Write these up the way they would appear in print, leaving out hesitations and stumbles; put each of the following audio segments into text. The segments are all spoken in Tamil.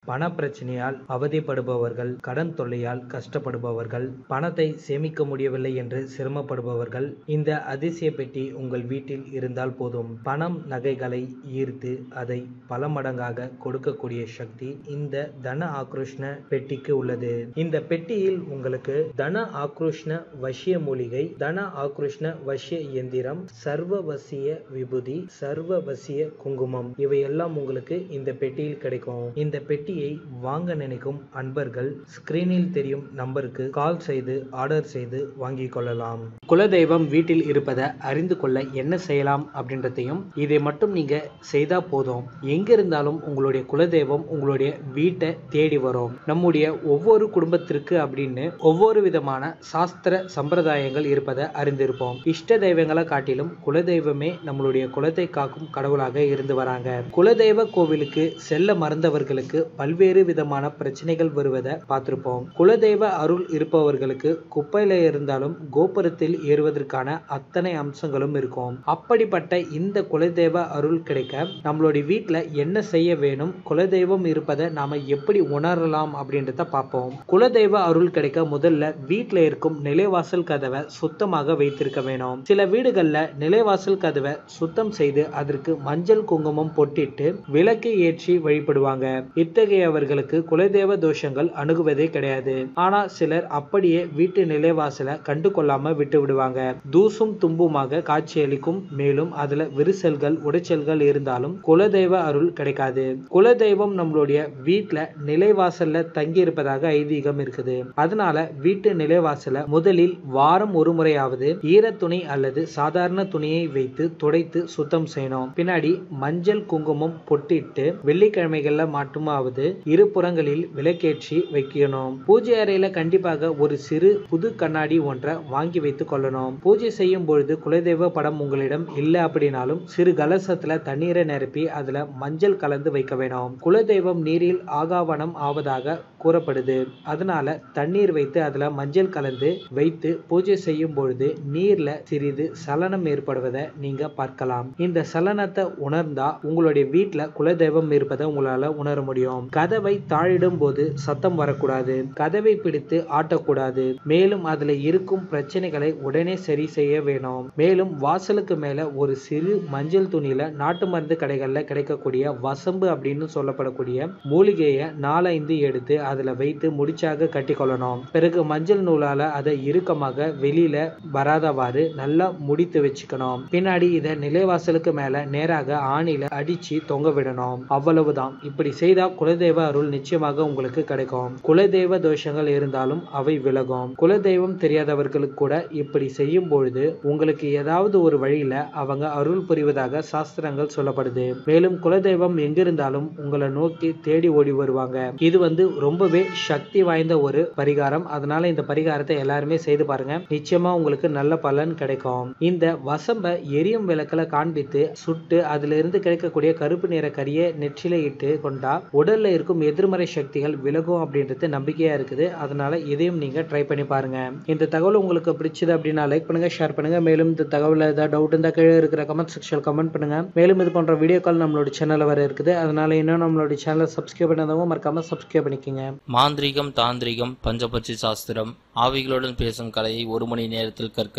பண பிரச்சனையால் அவதிப்படுபவர்கள், கடன் தொல்லையால் கஷ்டப்படுபவர்கள், பணத்தை சேமிக்க முடியவில்லை என்று சிரமப்படுபவர்கள் இந்த அதிசய பெட்டி உங்கள் வீட்டில் இருந்தால் போதும். பணம் நகைகளை ஈர்த்து அதை பல மடங்காக கொடுக்கக்கூடிய சக்தி இந்த தன ஆக்ரோஷ்ண பெட்டிக்கு உள்ளது. இந்த பெட்டியில் உங்களுக்கு தன ஆக்ரோஷ்ண வசிய மூலிகை, தன ஆக்ரோஷ்ண வசிய இயந்திரம், சர்வ வசிய விபூதி, சர்வ வசிய குங்குமம் இவையெல்லாம் உங்களுக்கு இந்த பெட்டியில் கிடைக்கும். இந்த பெட்டியை வாங்க நினைக்கும் அன்பர்கள் ஸ்கிரீனில் தெரியும் நம்பருக்கு கால் செய்து ஆர்டர் செய்து வாங்கிக் கொள்ளலாம். குலதெய்வம் வீட்டில் இருப்பதை அறிந்து கொள்ள என்ன செய்யலாம் அப்படின்றதையும் இதை மட்டும் நீங்க செய்தா போதும். எங்க இருந்தாலும் உங்களுடைய குலதெய்வம் உங்களுடைய வீட்டை தேடி வரும். நம்முடைய ஒவ்வொரு குடும்பத்திற்கு அப்படின்னு ஒவ்வொரு விதமான சாஸ்திர சம்பிரதாயங்கள் இருப்பதை அறிந்திருப்போம். இஷ்ட தெய்வங்களை காட்டிலும் குலதெய்வமே நம்மளுடைய குலத்தை காக்கும் கடவுளாக இருந்து வராங்க. குலதெய்வ கோவிலுக்கு செல்ல மறந்தவர்களுக்கு பல்வேறு விதமான பிரச்சனைகள் வருவதை பார்த்திருப்போம். குலதெய்வ அருள் இருப்பவர்களுக்கு குப்பையில இருந்தாலும் கோபுரத்தில் ஏறுவதற்கான அத்தனை அம்சங்களும் இருக்கும். அப்படிப்பட்ட இந்த குலதெய்வ அருள் கிடைக்க நம்மளுடைய வீட்டுல என்ன செய்ய வேணும், குலதெய்வம் இருப்பதை நாம எப்படி உணரலாம் அப்படின்றத பார்ப்போம். குலதெய்வ அருள் கிடைக்க முதல்ல வீட்டுல இருக்கும் நிலைவாசல் கதவை சுத்தமாக வைத்திருக்க வேணும். சில வீடுகள்ல நிலைவாசல் கதவை சுத்தம் செய்து அதற்கு மஞ்சள் குங்குமம் பொட்டிட்டு விளக்கு ஏற்றி வழிபடுவாங்க. இத்தகையவர்களுக்கு குலதெய்வ தோஷங்கள் அணுகுவதே கிடையாது. ஆனா சிலர் அப்படியே வீட்டு நிலைவாசல கண்டு கொள்ளாம விட்டு விடுவாங்க. தூசும் தும்புமாக காட்சியளிக்கும். மேலும் அதுல விரிசல்கள் உடைச்சல்கள் இருந்தாலும் குலதெய்வ அருள் கிடைக்காது. குலதெய்வம் நம்மளுடைய வீட்டுல நிலைவாசல்ல தங்கி இருப்பதாக ஐதீகம் இருக்குது. அதனால வீட்டு நிலைவாசல முதலில் வாரம் ஒரு முறையாவது ஈர துணி அல்லது சாதாரண துணியை வைத்து துடைத்து சுத்தம் செய்யணும். பின்னாடி மஞ்சள் குங்குமம் பொட்டிட்டு வெள்ளிக்கிழமைகள்ல மட்டுமாவது இரு புறங்களில் விளக்கேற்றி வைக்கணும். பூஜை அறையில கண்டிப்பாக ஒரு சிறு புது கண்ணாடி ஒன்றை வாங்கி வைத்துக் கொள்ளணும். பூஜை செய்யும் பொழுது குலதெய்வ படம் உங்களிடம் இல்ல அப்படின்னாலும் சிறு கலசத்துல தண்ணீரை நிரப்பி அதுல மஞ்சள் கலந்து வைக்க வேணும். குலதெய்வம் நீரில் ஆகாவனம் ஆவதாக கூறப்படுது. அதனால தண்ணீர் வைத்து அதுல மஞ்சள் கலந்து வைத்து பூஜை செய்யும் பொழுது நீர்ல சிறிது சலனம் ஏற்படுவதை நீங்க பார்க்கலாம். இந்த சலனத்தை உணர்ந்தா உங்களுடைய வீட்டுல குலதெய்வம் இருப்பதை உங்களால உணர முடியும். கதவை தாழிடும் போது சத்தம் வரக்கூடாது. கதவை பிடித்து ஆட்டக்கூடாது. மேலும் அதுல இருக்கும் பிரச்சனைகளை உடனே சரி செய்ய வேணும். மேலும் வாசலுக்கு மேல ஒரு சிறு மஞ்சள் துணியில நாட்டு மருந்து கடைகள்ல கிடைக்கக்கூடிய வசம்பு அப்படின்னு சொல்லப்படக்கூடிய மூலிகையை 4-5 எடுத்து அதுல வைத்து முடிச்சாக கட்டி கொள்ளணும். பிறகு மஞ்சள் நூலால அதை இறுக்கமாக வெளியில வராதவாறு நல்லா முடித்து வச்சுக்கணும். பின்னாடி இதை நிலைவாசலுக்கு மேல நேராக ஆணில அடிச்சு தொங்க விடணும். அவ்வளவுதான். இப்படி செய்தா குலதெய்வ அருள் நிச்சயமாக உங்களுக்கு கிடைக்கும். குலதெய்வ தோஷங்கள் இருந்தாலும் அவை விலகும். குலதெய்வம் தெரியாதவர்களுக்கு கூட இப்படி செய்யும் பொழுது உங்களுக்கு ஏதாவது ஒரு வழியில அவங்க அருள் புரிவதாக சாஸ்திரங்கள் சொல்லப்படுது. மேலும் குலதெய்வம் எங்கிருந்தாலும் உங்களை நோக்கி தேடி ஓடி வருவாங்க. இது ரொம்பவே சக்தி வாய்ந்த ஒரு பரிகாரம். அதனால இந்த பரிகாரத்தை எல்லாருமே செய்து பாருங்க. நிச்சயமா உங்களுக்கு நல்ல பலன் கிடைக்கும். இந்த வசம்ப எரியும் விளக்குல காண்பித்து சுட்டு அதுல இருந்து கிடைக்கக்கூடிய கருப்பு நிற கரியை நெற்றில இட்டு கொண்டா உடல்ல இருக்கும் எதிர்மறை சக்திகள் விலகும் அப்படின்றது நம்பிக்கையா இருக்குது. அதனால இதையும் நீங்க ட்ரை பண்ணி பாருங்க. இந்த தகவல் உங்களுக்கு பிடிச்சது அப்படின்னா லைக் பண்ணுங்க, ஷேர் பண்ணுங்க. மேலும் இந்த தகவல் ஏதாவது டவுட் இருந்தா கீழே இருக்கிற கமெண்ட் செக்ஷன்ல கமெண்ட் பண்ணுங்க. மேலும் இது போன்ற வீடியோக்கள் நம்மளோட சேனல்ல வர இருக்குது. அதனால இன்னும் நம்மளோட சேனலை சப்ஸ்கிரைப் பண்ணாதவங்க மறக்காம சப்ஸ்கிரைப் பண்ணிக்கங்க. மாந்திரிகம், தாந்திரிகம், பஞ்சபட்சி சாஸ்திரம், ஆவிகளுடன் பேசும் கலையை 1 மணி நேரத்தில் கற்க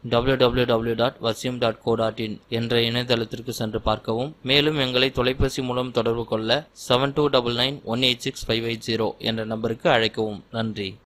www.vasiyam.co.in என்ற இணையதளத்திற்கு சென்று பார்க்கவும். மேலும் எங்களை தொலைபேசி மூலம் தொடர்பு கொள்ள 7299186580 என்ற நம்பருக்கு அழைக்கவும். நன்றி.